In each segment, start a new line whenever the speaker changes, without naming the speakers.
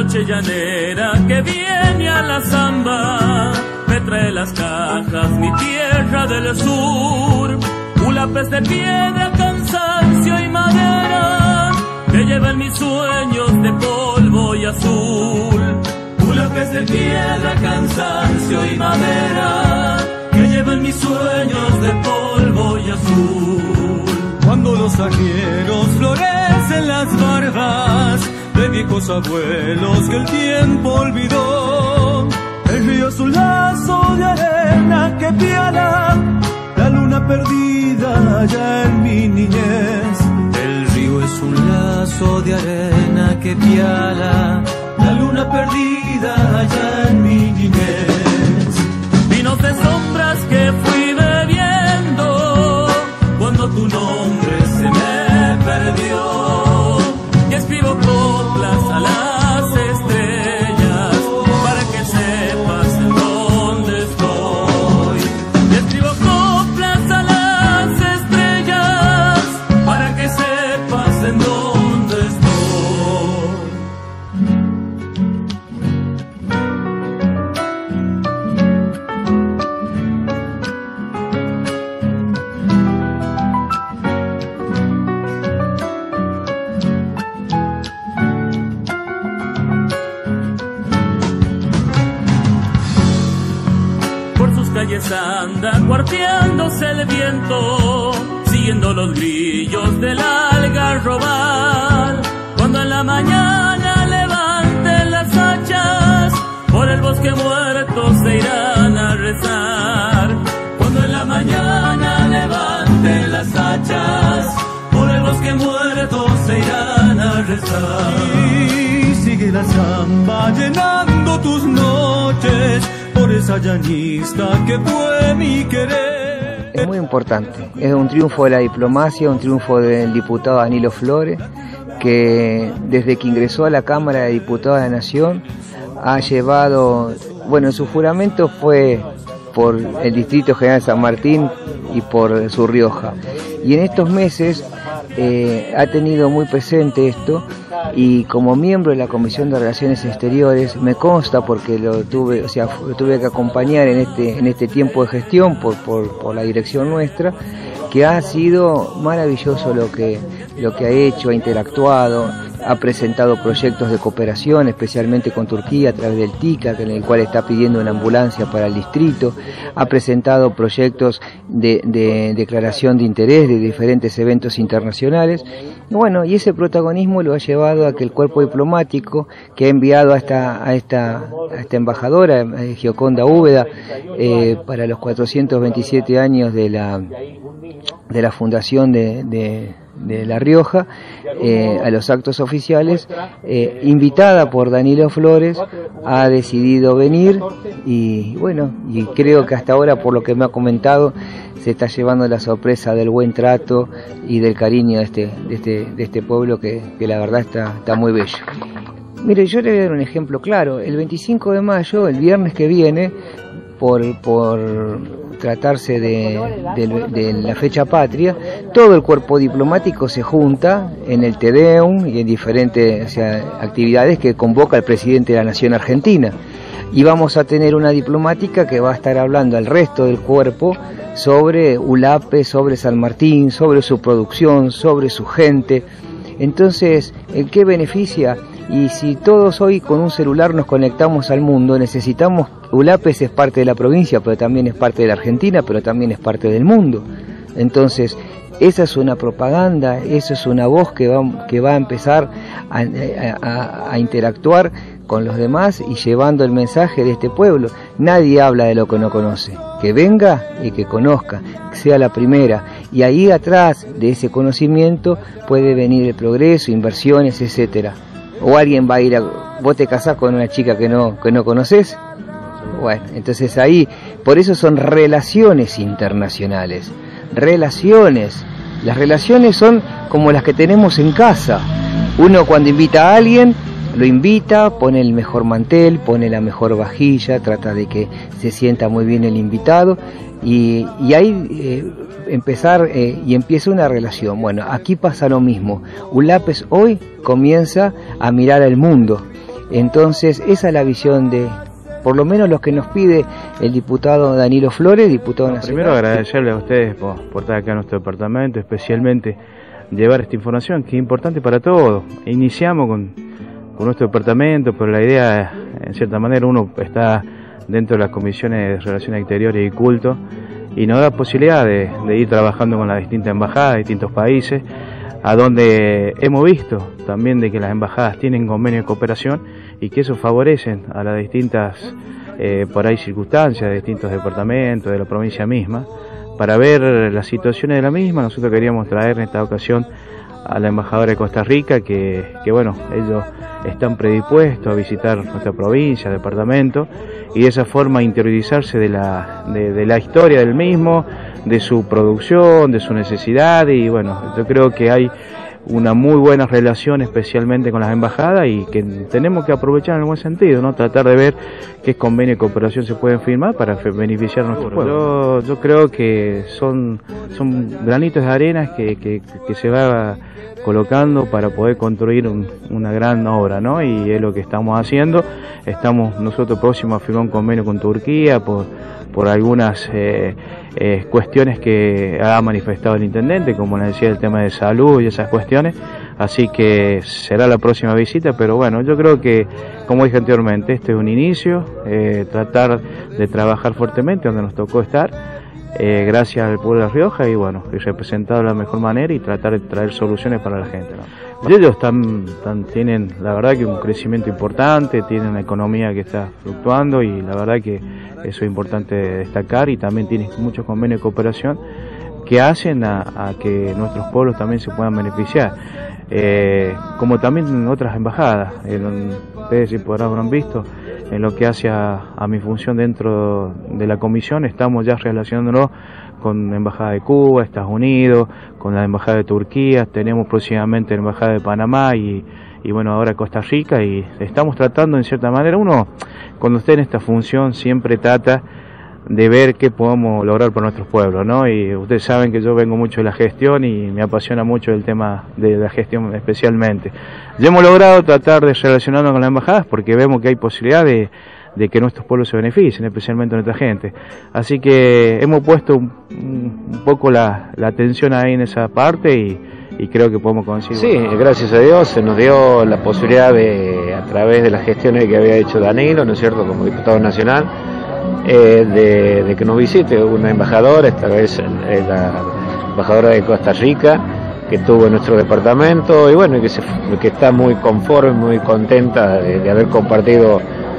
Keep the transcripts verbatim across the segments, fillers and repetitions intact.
noche llanera que viene a la zamba me trae las cajas, mi tierra del sur. Ulapes de piedra, cansancio y madera que llevan mis sueños de polvo y azul. Ulapes de piedra, cansancio y madera que llevan mis sueños de polvo y azul.
Cuando los ajeros florecen las barbas de viejos abuelos que el tiempo olvidó, el río es un lazo de arena que piala la luna perdida allá en mi niñez. El río es un lazo de arena que piala la luna perdida allá en mi niñez.
Vinos de sombras que fui bebiendo cuando tu nombre se me perdió, y escribo coplas a las estrellas para que sepas en dónde estoy. Y escribo coplas a las estrellas para que sepas en dónde estoy. Calles anda cuarteándose el viento, siguiendo los grillos del algarrobal. Cuando en la mañana levanten las hachas, por el bosque muerto se irán a rezar. Cuando en la mañana levanten las hachas, por el bosque muerto se irán a rezar.
Y sigue la samba llenando tus noches por esa llanista que fue mi querer.
Es muy importante, es un triunfo de la diplomacia, un triunfo del diputado Danilo Flores, que desde que ingresó a la Cámara de Diputados de la Nación ha llevado, bueno, su juramento fue por el Distrito General San Martín y por Sur Rioja, y en estos meses eh, ha tenido muy presente esto, y como miembro de la Comisión de Relaciones Exteriores me consta, porque lo tuve, o sea, lo tuve que acompañar en este en este tiempo de gestión por, por, por la dirección nuestra, que ha sido maravilloso lo que lo que ha hecho, ha interactuado, ha presentado proyectos de cooperación, especialmente con Turquía a través del TICA, en el cual está pidiendo una ambulancia para el distrito, ha presentado proyectos de, de declaración de interés de diferentes eventos internacionales. Bueno, y ese protagonismo lo ha llevado a que el cuerpo diplomático que ha enviado a esta, a esta, a esta embajadora, eh, Gioconda Úbeda, eh, para los cuatrocientos veintisiete años de la, de la fundación de, de, de La Rioja, eh, a los actos oficiales, eh, invitada por Danilo Flores, ha decidido venir, y bueno, y creo que hasta ahora, por lo que me ha comentado, se está llevando la sorpresa del buen trato y del cariño de este, de este, de este pueblo que, que la verdad está, está muy bello. Mire, yo le voy a dar un ejemplo claro. El veinticinco de mayo, el viernes que viene, por, por tratarse de, de, de la fecha patria, todo el cuerpo diplomático se junta en el Te Deum y en diferentes, o sea, actividades que convoca el presidente de la Nación Argentina. Y vamos a tener una diplomática que va a estar hablando al resto del cuerpo sobre Ulapes, sobre San Martín, sobre su producción, sobre su gente. Entonces, ¿en qué beneficia? Y si todos hoy con un celular nos conectamos al mundo, necesitamos, Ulapes es parte de la provincia, pero también es parte de la Argentina, pero también es parte del mundo. Entonces, esa es una propaganda, eso es una voz que va, que va a empezar a, a, a interactuar con los demás y llevando el mensaje de este pueblo. Nadie habla de lo que no conoce. Que venga y que conozca, que sea la primera. Y ahí atrás de ese conocimiento puede venir el progreso, inversiones, etcétera. O alguien va a ir a... ¿Vos te casás con una chica que no, que no conoces? Bueno, entonces ahí, por eso son relaciones internacionales. Relaciones. Las relaciones son como las que tenemos en casa. Uno cuando invita a alguien, lo invita, pone el mejor mantel, pone la mejor vajilla, trata de que se sienta muy bien el invitado, y, y ahí eh, empezar eh, y empieza una relación. Bueno, aquí pasa lo mismo. Ulapes hoy comienza a mirar al mundo, Entonces esa es la visión de, por lo menos, lo que nos pide el diputado Danilo Flores, diputado
bueno,
nacional.
Primero agradecerle a ustedes por, por estar acá en nuestro departamento, especialmente llevar esta información que es importante para todos. Iniciamos con, con nuestro departamento, pero la idea, en cierta manera, uno está dentro de las comisiones de Relaciones Exteriores y Culto, y nos da la posibilidad de, de ir trabajando con las distintas embajadas de distintos países, a donde hemos visto también de que las embajadas tienen convenios de cooperación y que eso favorecen a las distintas, eh, por ahí, circunstancias de distintos departamentos, de la provincia misma. Para ver las situaciones de la misma, nosotros queríamos traer en esta ocasión a la embajadora de Costa Rica, que, que bueno, ellos están predispuestos a visitar nuestra provincia, departamento, y de esa forma interiorizarse de la, de, de la historia del mismo, de su producción, de su necesidad, y bueno, yo creo que hay una muy buena relación especialmente con las embajadas y que tenemos que aprovechar en el buen sentido, ¿no? Tratar de ver qué convenio de cooperación se pueden firmar para beneficiar a nuestro pueblo. Yo, yo creo que son, son granitos de arena que, que, que se va colocando para poder construir un, una gran obra, ¿no? Y es lo que estamos haciendo. Estamos nosotros próximos a firmar un convenio con Turquía por, por algunas eh, eh, cuestiones que ha manifestado el intendente, como les decía, el tema de salud y esas cuestiones. Así que será la próxima visita, pero bueno, yo creo que, como dije anteriormente, este es un inicio, eh, tratar de trabajar fuertemente donde nos tocó estar, eh, gracias al pueblo de La Rioja, y bueno, y representado de la mejor manera y tratar de traer soluciones para la gente, ¿no? Y ellos están, están, tienen la verdad que un crecimiento importante, tienen una economía que está fluctuando y la verdad que eso es importante destacar, y también tienen muchos convenios de cooperación que hacen a, a que nuestros pueblos también se puedan beneficiar, eh, como también en otras embajadas. En, ustedes si por ahí habrán visto, en lo que hace a, a mi función dentro de la comisión, estamos ya relacionándonos con la Embajada de Cuba, Estados Unidos, con la Embajada de Turquía, tenemos próximamente la Embajada de Panamá y, y bueno, ahora Costa Rica, y estamos tratando en cierta manera, uno cuando esté en esta función siempre trata de ver qué podemos lograr por nuestros pueblos, ¿no? Y ustedes saben que yo vengo mucho de la gestión y me apasiona mucho el tema de la gestión especialmente. Ya hemos logrado tratar de relacionarnos con las embajadas porque vemos que hay posibilidad de, de que nuestros pueblos se beneficien, especialmente nuestra gente. Así que hemos puesto un, un poco la, la atención ahí en esa parte y, y creo que podemos conseguir.
Sí, gracias a Dios se nos dio la posibilidad de, a través de las gestiones que había hecho Danilo, ¿no es cierto?, como diputado nacional, Eh, de, de que nos visite una embajadora, esta vez eh, la embajadora de Costa Rica, que estuvo en nuestro departamento, y bueno, que, se, que está muy conforme, muy contenta de, de haber compartido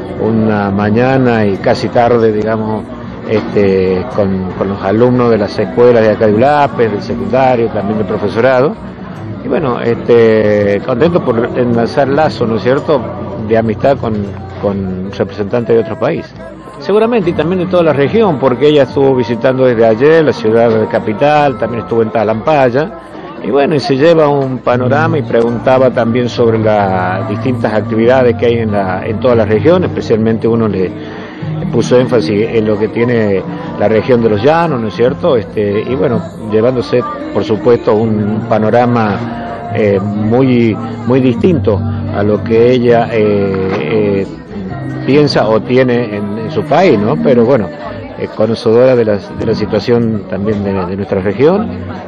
una mañana y casi tarde, digamos, este, con, con los alumnos de las escuelas de acá de Ulape, del secundario, también del profesorado, y bueno, este, contento por enlazar lazos, ¿no es cierto?, de amistad con, con representantes de otros países. Seguramente, y también de toda la región, porque ella estuvo visitando desde ayer la ciudad de capital, también estuvo en Talampaya, y bueno, y se lleva un panorama y preguntaba también sobre las distintas actividades que hay en, la, en toda la región, especialmente uno le, le puso énfasis en lo que tiene la región de los Llanos, ¿no es cierto? Este, y bueno, llevándose, por supuesto, un panorama eh, muy, muy distinto a lo que ella eh, eh, piensa o tiene en, en su país, ¿no? Pero bueno, es conocedora de la, de la situación también de, de nuestra región,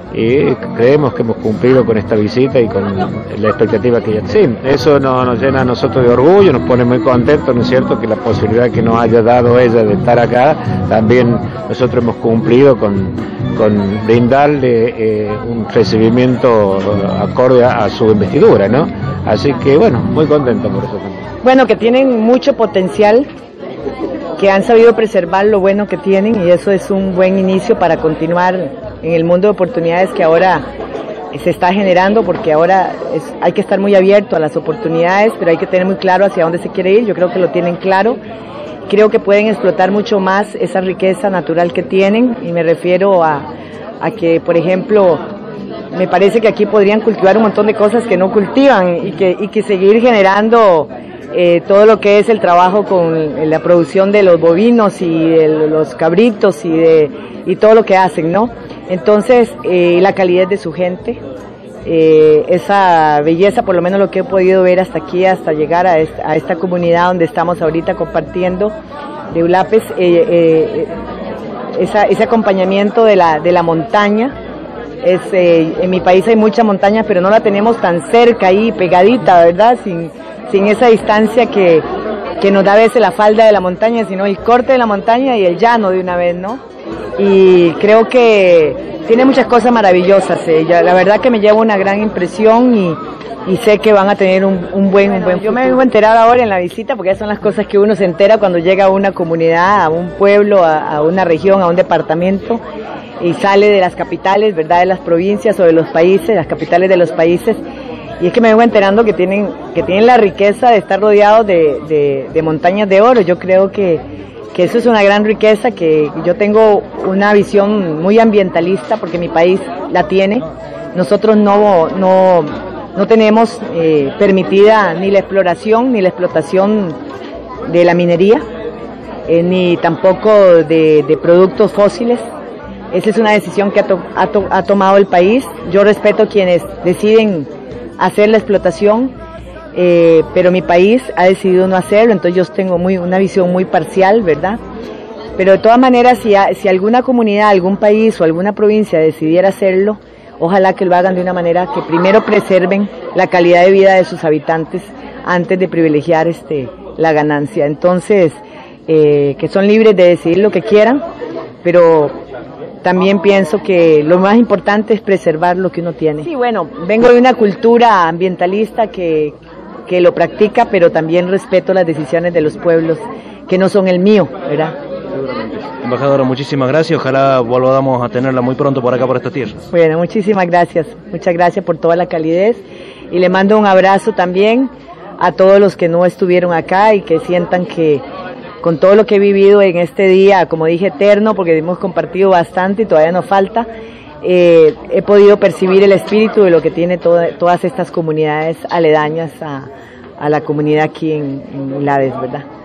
y creemos que hemos cumplido con esta visita y con la expectativa que ella tiene. Sí, eso nos, nos llena a nosotros de orgullo, nos pone muy contentos, ¿no es cierto?, que la posibilidad que nos haya dado ella de estar acá, también nosotros hemos cumplido con, con brindarle eh, un recibimiento acorde a, a su investidura, ¿no? Así que bueno, muy contento por eso también.
Bueno, que tienen mucho potencial, que han sabido preservar lo bueno que tienen, y eso es un buen inicio para continuar en el mundo de oportunidades que ahora se está generando, porque ahora es, hay que estar muy abierto a las oportunidades, pero hay que tener muy claro hacia dónde se quiere ir. Yo creo que lo tienen claro, creo que pueden explotar mucho más esa riqueza natural que tienen, y me refiero a, a que, por ejemplo, me parece que aquí podrían cultivar un montón de cosas que no cultivan, y que, y que seguir generando Eh, todo lo que es el trabajo con la producción de los bovinos y de los cabritos y de y todo lo que hacen, ¿no? Entonces, eh, la calidez de su gente, eh, esa belleza, por lo menos lo que he podido ver hasta aquí, hasta llegar a esta, a esta comunidad donde estamos ahorita compartiendo de Eulapes, eh, eh, esa, ese acompañamiento de la, de la montaña. Es, eh, en mi país hay mucha montaña, pero no la tenemos tan cerca ahí, pegadita, ¿verdad? Sin, sin esa distancia que, que nos da a veces la falda de la montaña, sino el corte de la montaña y el llano de una vez, ¿no? Y creo que tiene muchas cosas maravillosas. Eh. Ya, la verdad que me llevo una gran impresión y, y sé que van a tener un, un buen, un buen futuro. Yo me vengo a enterar ahora en la visita, porque esas son las cosas que uno se entera cuando llega a una comunidad, a un pueblo, a, a una región, a un departamento, y sale de las capitales, ¿verdad?, de las provincias o de los países, las capitales de los países, y es que me vengo enterando que tienen, que tienen la riqueza de estar rodeados de, de, de montañas de oro. Yo creo que, que eso es una gran riqueza, que yo tengo una visión muy ambientalista, porque mi país la tiene. Nosotros no, no, no tenemos eh, permitida ni la exploración ni la explotación de la minería, eh, ni tampoco de, de productos fósiles. Esa es una decisión que ha, to, ha, to, ha tomado el país. Yo respeto quienes deciden hacer la explotación, eh, pero mi país ha decidido no hacerlo, entonces yo tengo muy, una visión muy parcial, ¿verdad? Pero de todas maneras, si, a, si alguna comunidad, algún país o alguna provincia decidiera hacerlo, ojalá que lo hagan de una manera que primero preserven la calidad de vida de sus habitantes antes de privilegiar este, la ganancia. Entonces, eh, que son libres de decidir lo que quieran, pero también pienso que lo más importante es preservar lo que uno tiene. Sí, bueno, vengo de una cultura ambientalista que, que lo practica, pero también respeto las decisiones de los pueblos, que no son el mío, ¿verdad?
Seguramente. Embajadora, muchísimas gracias. Ojalá volvamos a tenerla muy pronto por acá, por esta tierra.
Bueno, muchísimas gracias. Muchas gracias por toda la calidez. Y le mando un abrazo también a todos los que no estuvieron acá y que sientan que con todo lo que he vivido en este día, como dije, eterno, porque hemos compartido bastante y todavía nos falta, eh, he podido percibir el espíritu de lo que tiene toda, todas estas comunidades aledañas a, a la comunidad aquí en, en Eulapes, ¿verdad?